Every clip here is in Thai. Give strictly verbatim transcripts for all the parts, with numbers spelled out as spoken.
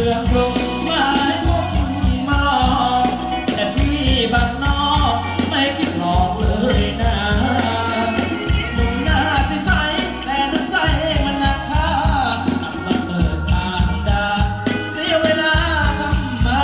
องกรุงมาให้มุ่งมาหลอกแต่พี่บ้านนอกไม่คิดหลอกเลยนะหนุ่มหน้าใสๆแต่น้ำใจมันหนักค่ามาเปิดทางดาเสียเวลาทำไม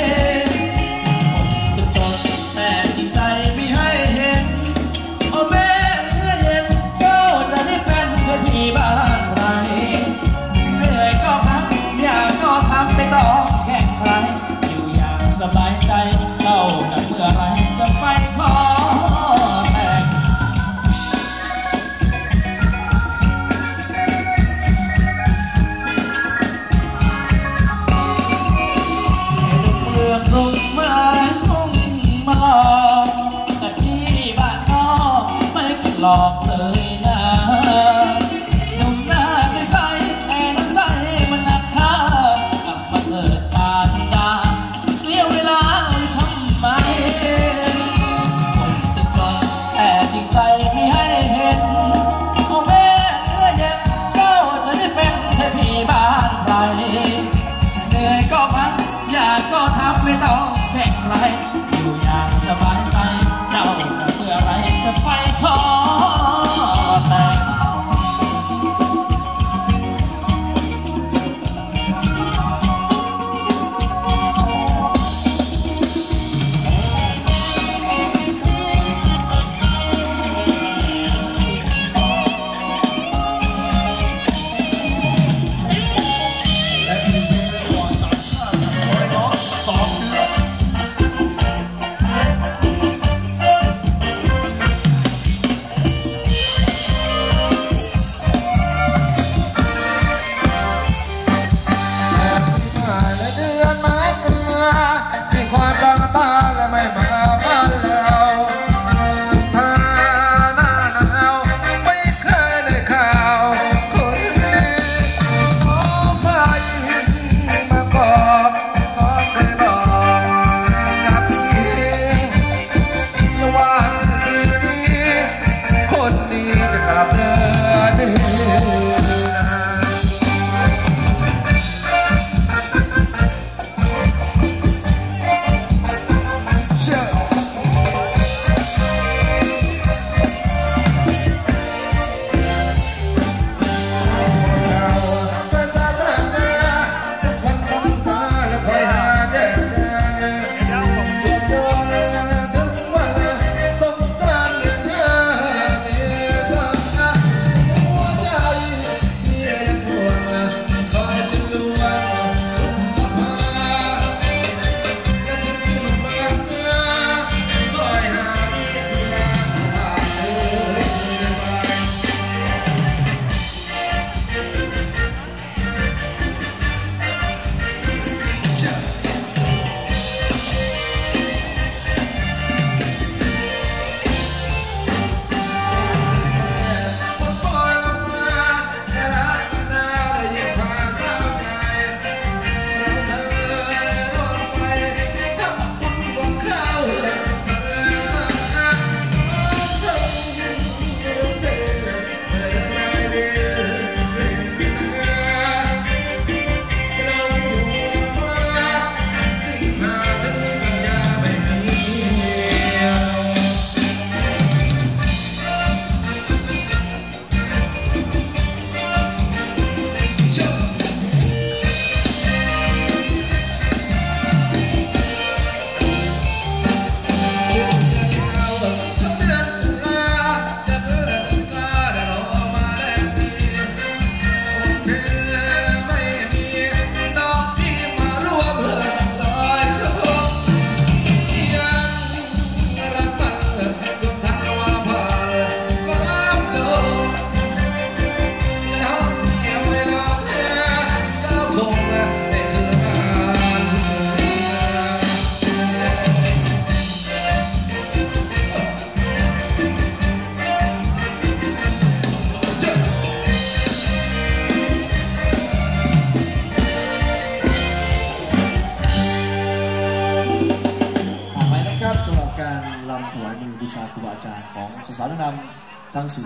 คนจนแต่จริงใจไม่ให้เห็นโอ้แม่เมื่อเย็นเจ้าจะได้เป็นเธอที่บ้านไรเหนื่อยก็พักอยากก็ทำไม่ต้องแข่งใครอยู่อย่างสบายใจเจ้าจะเมื่อไรจะไปขอแต่งเมืองกรุงมาทุ่งมาหลอกแต่ที่บ้านนอกไม่คิดหลอกเลยนะหนุ่มหน้าใสๆแต่น้ำใจมันหนักค่ากลับมาเถิดตาดาเสียเวลาทำไมคนจะจนแต่จริงใจไม่ให้เห็นโอ้แม่เมื่อเย็นเจ้าจะได้เป็นเทพีบ้านใครเหนื่อยก็พักอยากก็ทำไม่ต้องแข่งใครอยู่อย่างสบายใจเจ้าจะเมื่อไรจะไปขอแต่งของสาวๆนางงามทั้งสี่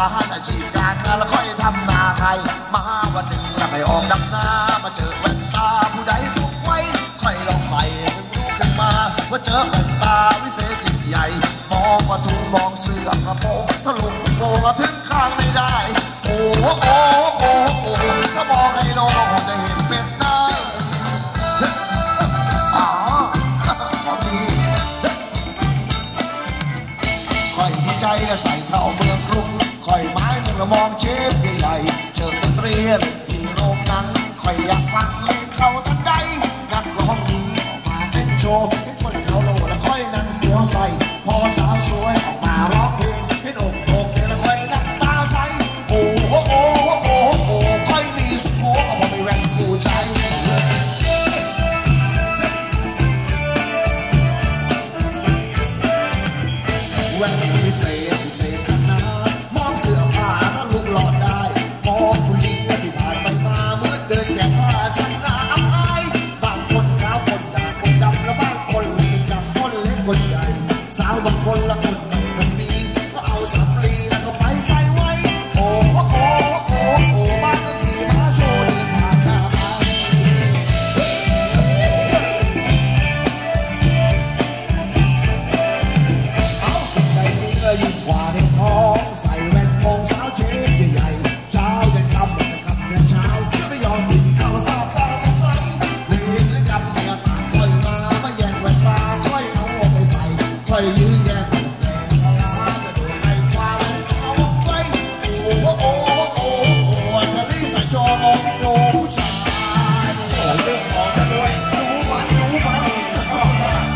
านอาชีพการงานแล้วค่อยทำนาไทยมาวันหนึ่งแล้วไปออกดำนามาเจอแว่นตาผู้ใดพกไว้ค่อยลองใส่ถึงรู้ขึ้นมาว่าเจอแว่นตาวิเศษใหญ่มองมาทุ่งมองเสื้อกระโปรงทะลุโป่งถึงข้างไม่ได้โอ้โหโอ้โหโอ้โหถ้ามองให้น้องคงจะเห็นเป็นหน้าอ๋อพอดีค่อยดีใจใส่เข้าเมืองกรุงค่อยไม้หนึ่งมองเชฟใหญ่เจอดนตรีที่โรงหนังค่อยอยากฟังเล่นเขาทันใดนักร้องดีออกมาเต้นโชว์ให้คนเขาโลแล้วค่อยนั่งเสียวใส่พอสาวสวยออกมาร้องเพลงให้อกอกแล้วค่อยนั่งตาใสโอ้โหโอ้โหโอ้โหค่อยมีสุขหัวก็พอไม่แหวนคู่ใจแหวนพิเศษพิเศษนะมองเสื้อผ้าถ้าลูกหลอดได้มองผู้หญิงที่ผ่านไปมาเมื่อเดินแก่ผ้าฉันน่าอับอายบางคนขาวคนด่างคนดำและบางคนดำคนเล็กคนใหญ่สาวบางคนละคนบางคนนี้ก็เอาสำลีแล้วก็ไปใส่ไว้โอ้โหโอ้โหโอ้โหบ้านก็ขี่ม้าโชว์เดินผ่านหน้าบ้านเอาคนใดนี้ก็ยิ่งกว่าเด็กท้องใส่แว่นมองสาวเชฟใหญ่ๆเช้าเย็นค่ำแต่ค่ำเย็นเช้าฉันไม่ยอมกินข้าวซาบซ่าสงสัยเวียนและกับเมียตาค่อยมามาแย่งแว่นตาค่อยเอาไปใส่ค่อยยื้อแย่งแย่งเอาล้าจะโดนไล่คว้าแว่นเอาไว้โอ้โหโอ้โหโอ้โหจะรีบใส่จอมองโลผู้ชายโอ้เรื่องของจะด้วยรู้มันรู้มันชอบมาก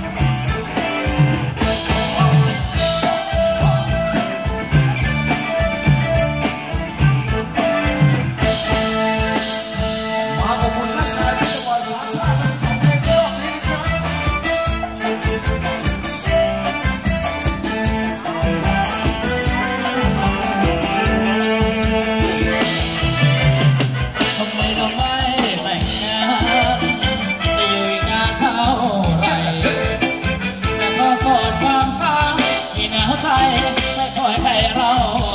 มาขอบคุณนักการที่จังหวัดสามชาติและสองเพลงรอบนี้ครับทำไมเราไม่แต่งงานจะอยู่อีกนานเท่าไรแต่ก็สอดความฝันที่หนาวใจไม่คอยให้เรา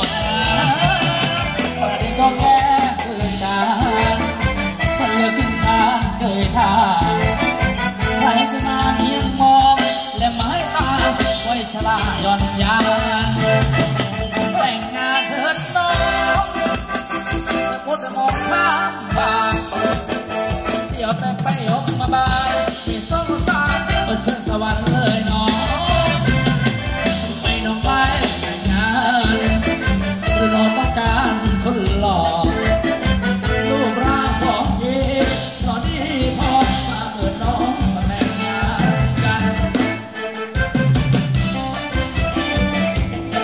วันนี้ก็แค่คืนนานคนเลือกขึ้นทางเกยทางใครจะมาเพียงมองและไม้ตาไว้ชลาย่อนยานแต่งงานเถิดน้องแต่พูดแต่มองข้ามบางเดี๋ยวแต่ไปยกมาบานที่สงสารบนขึ้นสวรรค์เลยน้องไม่น้องไม่แต่งงานหรือน้องต้องการคนหล่อรูปร่างของเย่ตอนนี้พอมาเกิดน้องมาแต่งงานกัน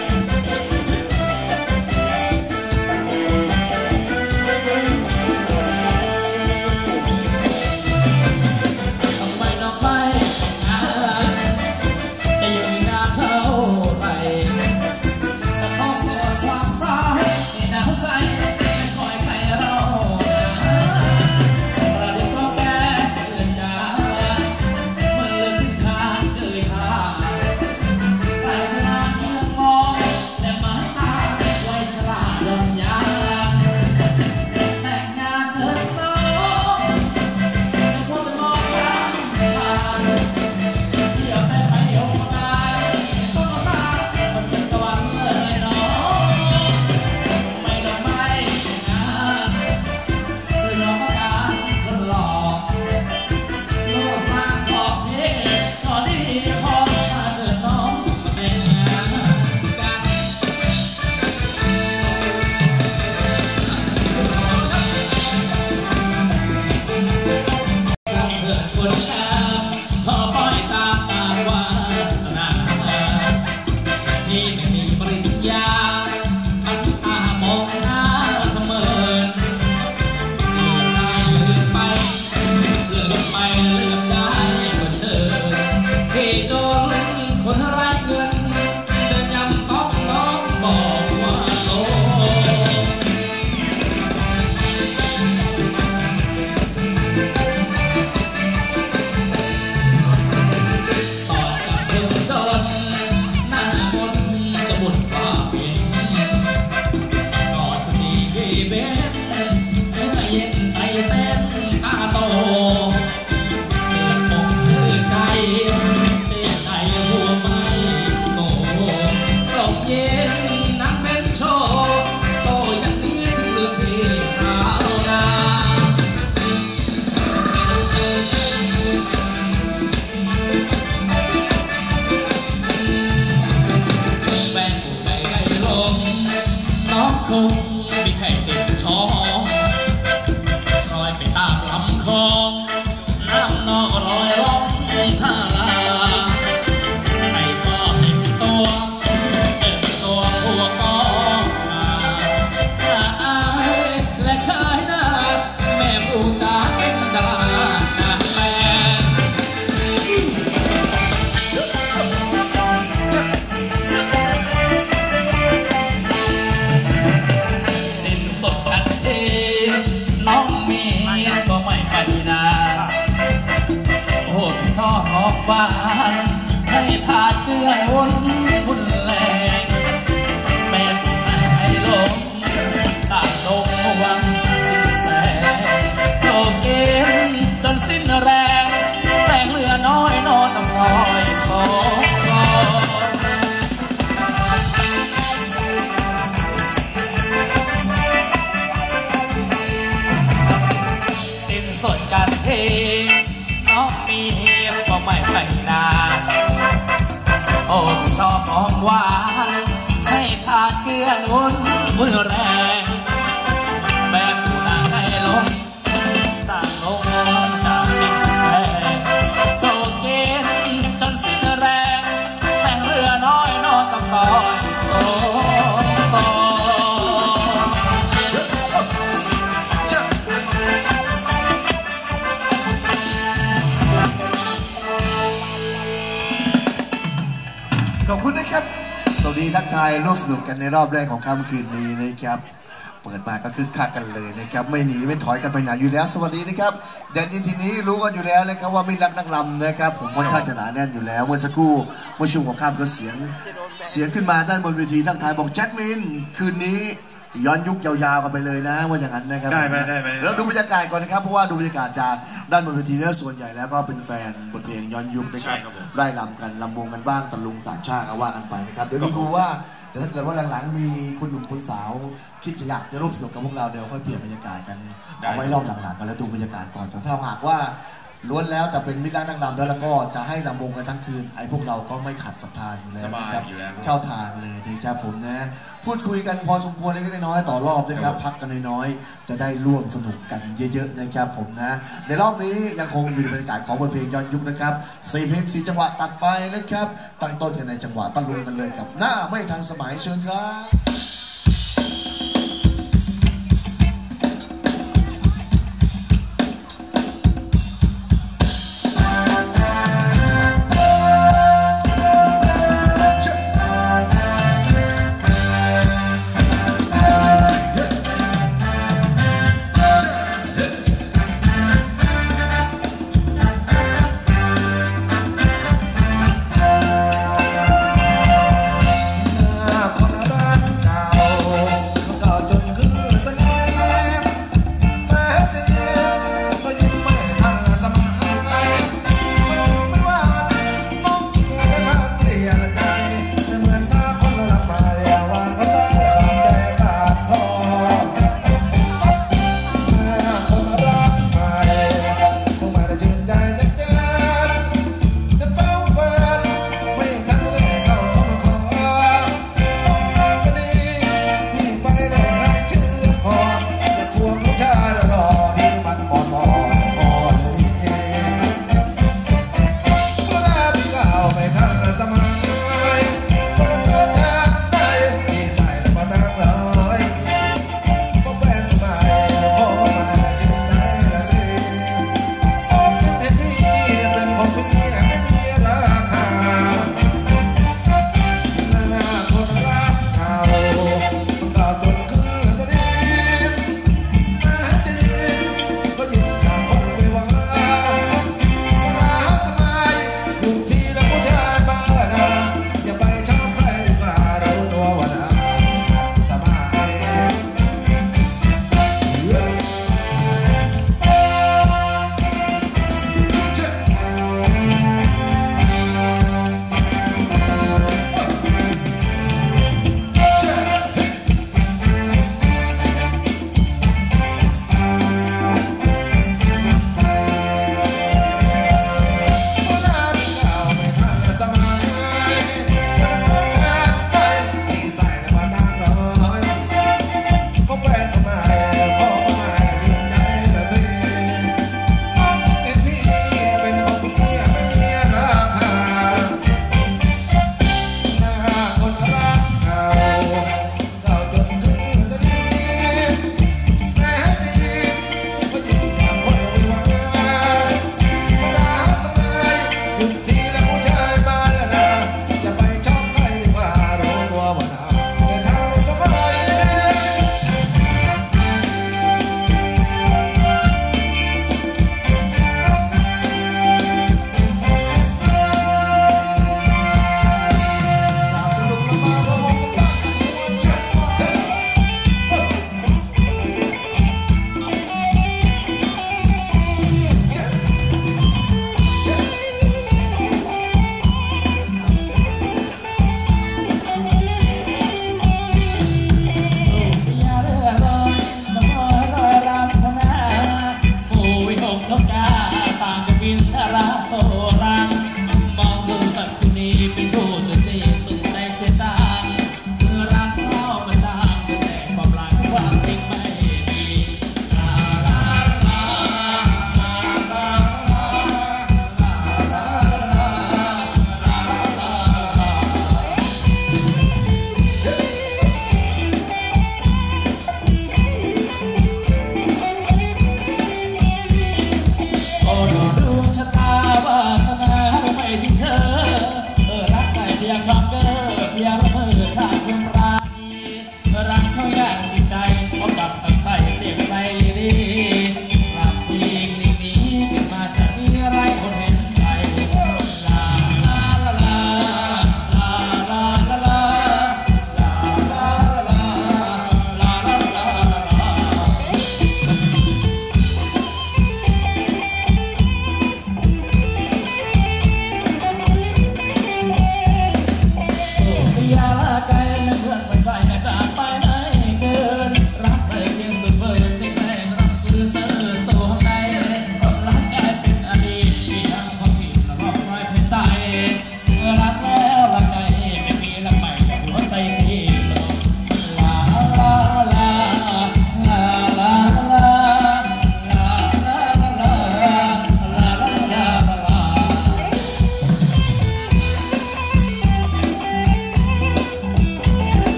องหวานให้ทาดเกลือวุ่นวุ่นแรงแม่ให้ลงตาลงหวังสิ้นแสงโจเกณฑ์จนสิ้นแรงแสงเหลือน้อยนอนต้องคอยขอส่วนการเทน้องมีเหตุก็ไม่ไปนานโอ้ชอบมองหวานให้ทาเกลือนุ่นมือแรงแบบผู้นางให้ลงสร้างลงจากสิ้นแสงโจเกณฑ์จนสิ้นแรงแสงเรือน้อยนอนต้องซอยโอ้ซอยขอบคุณนะครับสวัสดีทักทายร่วมสนุกกันในรอบแรกของค่ำคืนนี้นะครับเปิดมาก็คึกคักกันเลยนะครับไม่หนีไม่ถอยกันไปไหนอยู่แล้วสวัสดีนะครับแดนดินทีนี้รู้กันอยู่แล้วนะครับว่าไม่รักนักลำนะครับผมค่อนข้างจะหนาแน่นอยู่แล้วเมื่อสักครู่เมื่อช่วงของข้ามก็เสียงเสียงขึ้นมาด้านบนเวทีทักทายบอกแจ็คมินคืนนี้ย้อนยุคยาวๆกันไปเลยนะว่าอย่างนั้นนะครับได้ไหมได้ไหมแล้วดูบรรยากาศก่อนนะครับเพราะว่าดูบรรยากาศจากด้านบนเวทีเนี่ยส่วนใหญ่แล้วก็เป็นแฟนบทเพลงย้อนยุคนะครับได้ลำกันลำวงกันบ้างตะลุงสามชาติก็ว่ากันไปนะครับเดี๋ยวดูว่าแต่ถ้าเกิดว่าหลังๆมีคุณหนุ่มคุณสาวคิดจะอยากจะร่วมสนุกกับพวกเราเดี๋ยวค่อยเปลี่ยนบรรยากาศกันเอาไว้รอบหลังๆกันแล้วดูบรรยากาศก่อนแต่ถ้าหากว่าล้วนแล้วแต่เป็นมิตรรักนักรำแล้วก็จะให้ลำวงกันทั้งคืนไอ้พวกเราก็ไม่ขัดศรัทธาอยู่แล้วนะครับเข้าทางเลยนะครับผมนะพูดคุยกันพอสมควรเล็กน้อยต่อรอบนะครับพักกันน้อยๆจะได้ร่วมสนุกกันเยอะๆนะครับผมนะในรอบนี้ยังคงอยู่ในบรรยากาศของบทเพลงย้อนยุคนะครับสี่เพลงสี่จังหวะตัดไปนะครับตั้งต้นกันในจังหวะตะลุงกันเลยกับหน้าไม่ทันสมัยเชิญครับ